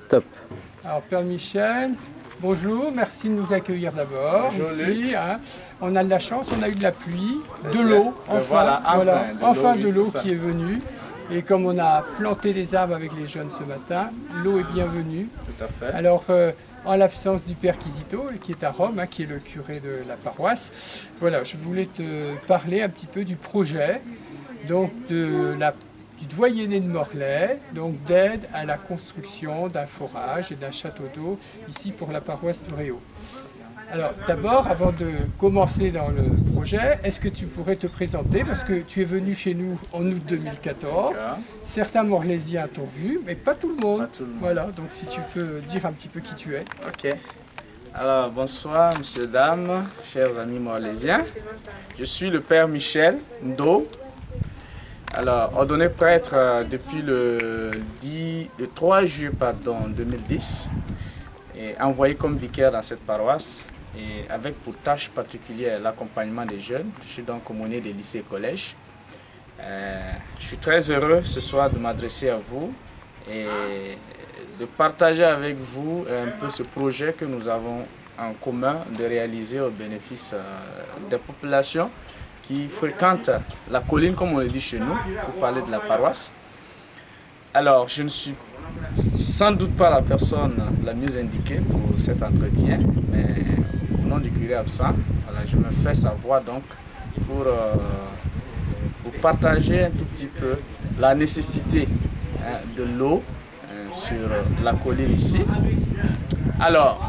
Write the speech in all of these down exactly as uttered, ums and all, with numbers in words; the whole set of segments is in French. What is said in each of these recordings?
Top. Alors, Père Michel, bonjour, merci de nous accueillir d'abord. Ici, hein. On a de la chance, on a eu de la pluie, de l'eau, enfin, voilà, enfin, voilà, de enfin l'eau, de oui, l'eau c'est ça. qui est venue. Et comme on a planté les arbres avec les jeunes ce matin, l'eau est bienvenue. Tout à fait. Alors, euh, en l'absence du Père Quisito, qui est à Rome, hein, qui est le curé de la paroisse, voilà, je voulais te parler un petit peu du projet, donc de la, du doyenné de Morlaix, donc d'aide à la construction d'un forage et d'un château d'eau ici pour la paroisse de Réau. Alors d'abord, avant de commencer dans le projet, est-ce que tu pourrais te présenter, parce que tu es venu chez nous en août deux mille quatorze, certains Morlaisiens t'ont vu, mais pas tout le monde. Pas tout le monde. Voilà, donc si tu peux dire un petit peu qui tu es. Ok. Alors, bonsoir, monsieur, dames, chers amis morlaisiens. Je suis le Père Michel Ndo. Alors, ordonné prêtre euh, depuis le, dix, le trois juillet pardon, deux mille dix et envoyé comme vicaire dans cette paroisse. Et avec pour tâche particulière l'accompagnement des jeunes. Je suis donc aumônier des lycées et collèges. Euh, je suis très heureux ce soir de m'adresser à vous et de partager avec vous un peu ce projet que nous avons en commun de réaliser au bénéfice euh, des populations qui fréquentent la colline, comme on le dit chez nous, pour parler de la paroisse. Alors, je ne suis sans doute pas la personne la mieux indiquée pour cet entretien, mais au nom du curé absent, voilà, je me fais savoir donc pour, euh, pour partager un tout petit peu la nécessité hein, de l'eau hein, sur la colline ici. Alors,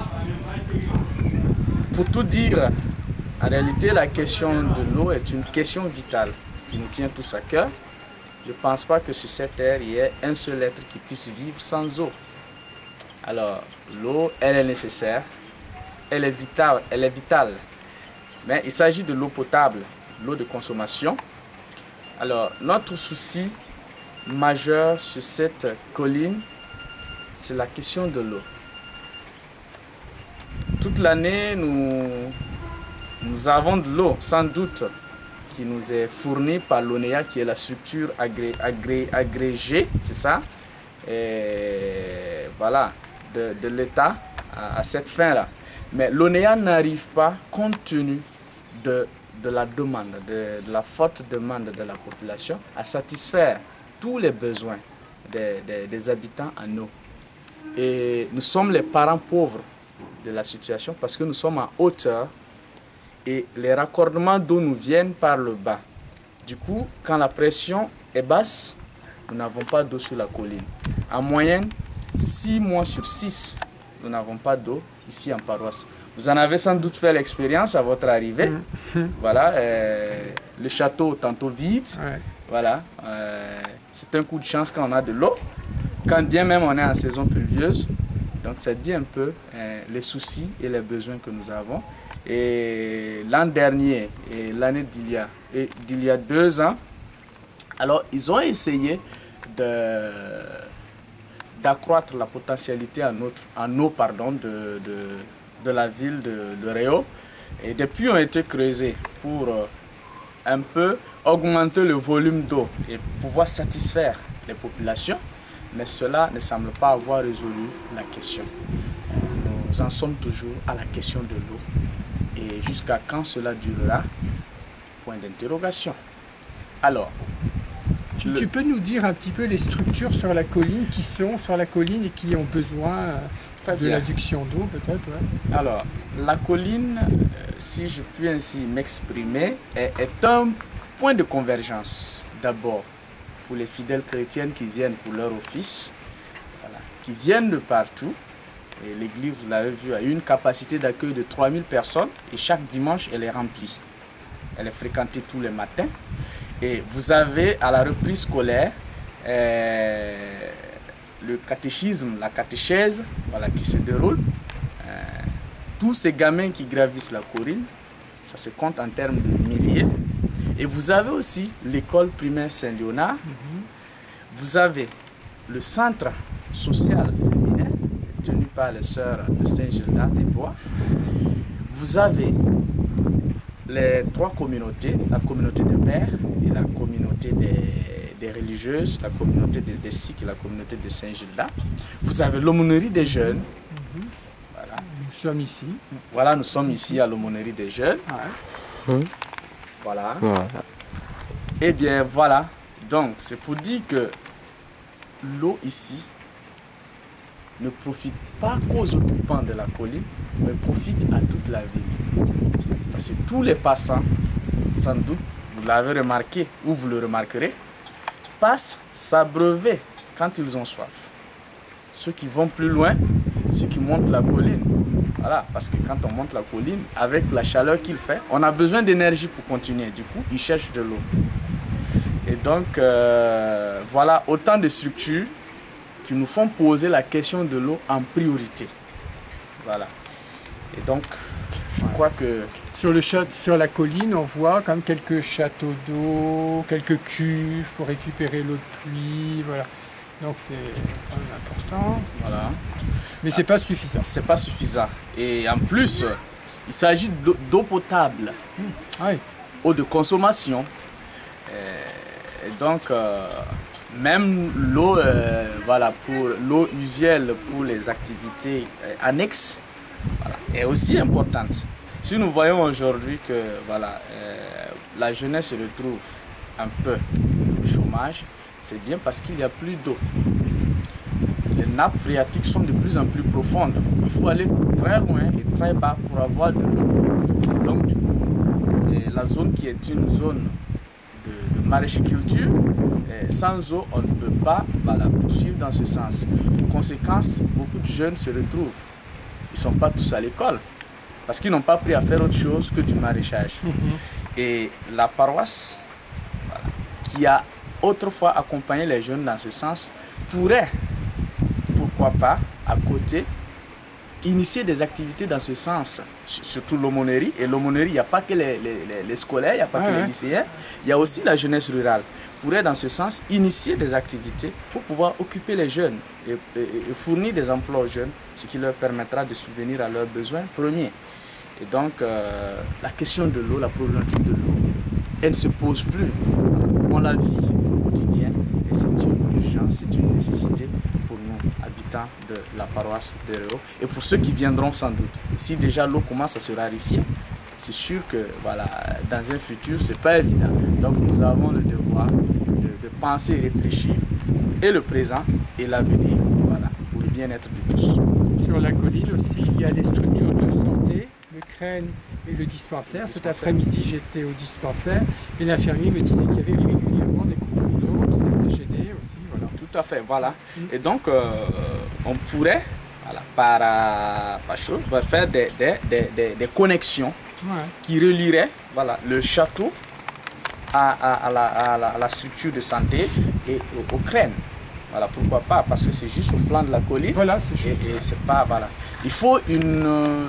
pour tout dire, en réalité, la question de l'eau est une question vitale qui nous tient tous à cœur. Je ne pense pas que sur cette terre, il y ait un seul être qui puisse vivre sans eau. Alors, l'eau, elle est nécessaire, elle est vitale, elle est vitale. Mais il s'agit de l'eau potable, l'eau de consommation. Alors, notre souci majeur sur cette colline, c'est la question de l'eau. Toute l'année, nous, nous avons de l'eau, sans doute, qui nous est fournie par l'ONEA, qui est la structure agré, agré, agrégée, c'est ça, et voilà, de, de l'État à, à cette fin-là. Mais l'ONEA n'arrive pas, compte tenu de, de la demande, de, de la forte demande de la population, à satisfaire tous les besoins des, des, des habitants en eau. Et nous sommes les parents pauvres de la situation parce que nous sommes en hauteur et les raccordements d'eau nous viennent par le bas. Du coup, quand la pression est basse, nous n'avons pas d'eau sur la colline. En moyenne, six mois sur six, nous n'avons pas d'eau ici en paroisse. Vous en avez sans doute fait l'expérience à votre arrivée. Mmh. Voilà, euh, le château tantôt vide. Ouais. Voilà, euh, c'est un coup de chance quand on a de l'eau. Quand bien même on est en saison pluvieuse. Donc ça dit un peu euh, les soucis et les besoins que nous avons. Et l'an dernier et l'année d'il y a, et d'il y a deux ans, alors ils ont essayé de d'accroître la potentialité en, autre, en eau pardon, de, de, de la ville de, de Réau. Et des puits ont été creusés pour euh, un peu augmenter le volume d'eau et pouvoir satisfaire les populations. Mais cela ne semble pas avoir résolu la question. Nous en sommes toujours à la question de l'eau. Et jusqu'à quand cela durera? Point d'interrogation. Alors, tu, le... tu peux nous dire un petit peu les structures sur la colline, qui sont sur la colline et qui ont besoin de l'adduction d'eau peut-être? Ouais. Alors, la colline, si je puis ainsi m'exprimer, est, est un point de convergence d'abord pour les fidèles chrétiennes qui viennent pour leur office, voilà, qui viennent de partout. Et l'église, vous l'avez vu, a une capacité d'accueil de trois mille personnes et chaque dimanche, elle est remplie. Elle est fréquentée tous les matins. Et vous avez à la reprise scolaire euh, le catéchisme, la catéchèse voilà, qui se déroule. Euh, tous ces gamins qui gravissent la colline, ça se compte en termes de milliers. Et vous avez aussi l'école primaire Saint-Léonard. Mm-hmm. Vous avez le centre social féminin tenu par les sœurs de Saint-Gildas des Bois. Vous avez les trois communautés, la communauté des pères et la communauté des, des religieuses, la communauté des, des Sikhs et la communauté de Saint-Gilda. Vous avez l'aumônerie des jeunes. Mhm. Voilà. Nous sommes ici. Voilà, nous sommes ici à l'aumônerie des jeunes. Ouais. Hum. Voilà. Voilà. Eh bien, voilà. Donc, c'est pour dire que l'eau ici ne profite pas qu'aux occupants de la colline, mais profite à toute la ville. Parce que tous les passants, sans doute, vous l'avez remarqué ou vous le remarquerez, passent s'abreuver quand ils ont soif. Ceux qui vont plus loin, ceux qui montent la colline. Voilà, parce que quand on monte la colline, avec la chaleur qu'il fait, on a besoin d'énergie pour continuer. Du coup, ils cherchent de l'eau. Et donc, euh, voilà autant de structures qui nous font poser la question de l'eau en priorité. Voilà. Et donc, je crois que... Sur, le chat- sur la colline, on voit quand même quelques châteaux d'eau, quelques cuves pour récupérer l'eau de pluie. Voilà. Donc c'est quand même important. Voilà. Mais c'est pas suffisant. C'est pas suffisant. Et en plus, il s'agit d'eau d'eau potable, Ah oui. eau de consommation. Et, et donc, euh, même l'eau, euh, voilà, pour l'eau usuelle pour les activités euh, annexes, voilà, est aussi importante. Si nous voyons aujourd'hui que voilà, euh, la jeunesse se retrouve un peu au chômage, c'est bien parce qu'il n'y a plus d'eau. Les nappes phréatiques sont de plus en plus profondes. Il faut aller très loin et très bas pour avoir de l'eau. Donc du coup, et la zone qui est une zone de, de maraîchiculture, et sans eau, on ne peut pas voilà, poursuivre dans ce sens. Conséquence, beaucoup de jeunes se retrouvent. Ils ne sont pas tous à l'école parce qu'ils n'ont pas appris à faire autre chose que du maraîchage. Mm-hmm. Et la paroisse, voilà, qui a autrefois accompagné les jeunes dans ce sens, pourrait, pourquoi pas, à côté, initier des activités dans ce sens, surtout l'aumônerie. Et l'aumônerie, il n'y a pas que les, les, les scolaires, il n'y a pas ah que ouais. les lycéens, il y a aussi la jeunesse rurale. Pourrait dans ce sens initier des activités pour pouvoir occuper les jeunes et, et, et fournir des emplois aux jeunes, ce qui leur permettra de subvenir à leurs besoins premiers. Et donc, euh, la question de l'eau, la problématique de l'eau, elle ne se pose plus. On la vit au quotidien et c'est une urgence, c'est une nécessité pour nous, habitants de la paroisse de Réau. Et pour ceux qui viendront sans doute. Si déjà l'eau commence à se raréfier, c'est sûr que voilà, dans un futur, ce n'est pas évident. Donc nous avons le devoir de, de penser et réfléchir, et le présent et l'avenir, voilà, pour le bien-être de tous. Sur la colline aussi, il y a les structures de santé, le crène et le dispensaire. Le Cet dispensaire. après-midi, j'étais au dispensaire et l'infirmier me disait qu'il y avait régulièrement des coupures d'eau qui s'étaient gênées aussi. Voilà. Tout à fait, voilà. Mm. Et donc, euh, on pourrait, voilà, par, par chose, faire des, des, des, des, des connexions ouais. qui relieraient voilà, le château à, à, à, la, à, la, à la structure de santé et au, au crène. Voilà, pourquoi pas, parce que c'est juste au flanc de la colline. Voilà, c'est et, et c'est pas, voilà. Il faut une,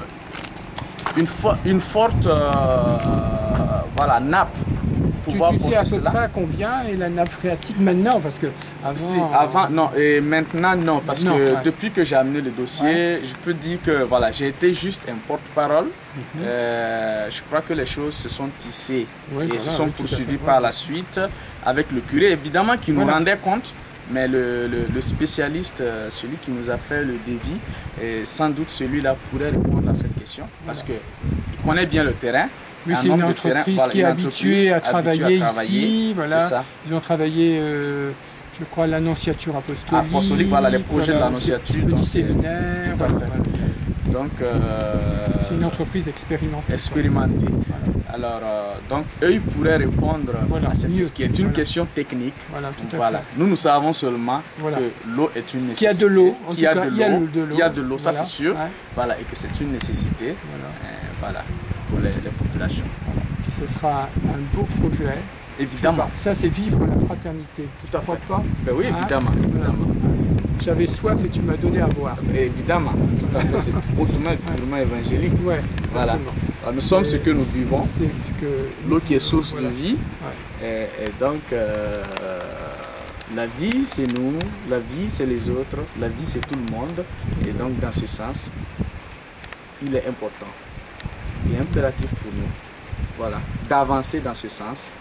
une, fo une forte euh, voilà, nappe pour pouvoir tu, tu sais à peu cela. près à combien est la nappe phréatique maintenant, parce que avant, avant non, et maintenant non, parce non, que ouais. depuis que j'ai amené le dossier, ouais. je peux dire que voilà, j'ai été juste un porte-parole. Mm-hmm. euh, je crois que les choses se sont tissées oui, et voilà, se sont oui, poursuivies par ouais. la suite avec le curé, évidemment, qui nous voilà. rendait compte. Mais le, le, le spécialiste, celui qui nous a fait le devis, et sans doute celui-là pourrait répondre à cette question parce qu'il connaît bien le terrain. Oui, c'est une entreprise terrain, voilà, qui est habituée à travailler, habituée à travailler ici. Voilà. Ils ont travaillé, euh, je crois, l'annonciature apostolique. Apostolique, voilà, les projets voilà, de l'annonciature. Petit séminaire. Tout à fait. Donc, euh, c'est une entreprise expérimentée. Expérimentée. Voilà. Alors, euh, donc, eux, ils pourraient répondre voilà, à cette question, qui est une voilà. question technique. Voilà, tout voilà. à fait. Nous, nous savons seulement voilà. que l'eau est une nécessité. Qu'il y a de l'eau. Qu'il y a de l'eau. Il y a de l'eau, ça voilà. c'est sûr. Ouais. Voilà, et que c'est une nécessité. Voilà. Euh, voilà, pour les, les populations. Voilà. Puis ce sera un beau projet. Évidemment. Ça, c'est vivre la fraternité. Tout à fait. Pas ben oui, évidemment. Hein évidemment. J'avais soif et tu m'as donné à boire. Évidemment, tout à fait. C'est hautement purement évangélique. Ouais, voilà. Alors, nous sommes ce que nous vivons. C'est ce que l'eau qui est source voilà. de vie. Ouais. Et, et donc, euh, la vie, c'est nous. La vie, c'est les autres. La vie, c'est tout le monde. Et donc, dans ce sens, il est important et impératif pour nous, voilà, d'avancer dans ce sens.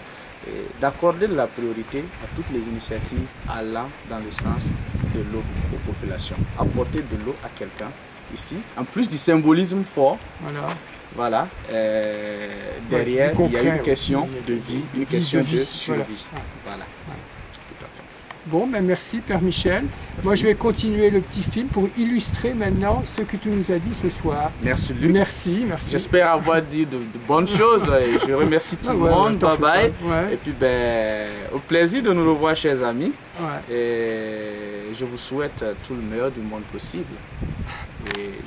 d'accorder la priorité à toutes les initiatives allant dans le sens de l'eau aux populations. Apporter de l'eau à quelqu'un ici, en plus du symbolisme fort, Voilà. voilà, euh, derrière Ouais, il y a une question oui, de vie, une question de, vie, survie. Voilà. Voilà. Ouais. Tout à fait. Bon, ben merci Père Michel. Merci. Moi je vais continuer le petit film pour illustrer maintenant ce que tu nous as dit ce soir. Merci Luc. Merci, merci. J'espère avoir dit de, de bonnes choses et je remercie tout Ah le ouais, monde. ouais, Bye bye. ouais. Et puis ben, au plaisir de nous revoir chers amis. Ouais. Et je vous souhaite tout le meilleur du monde possible. Et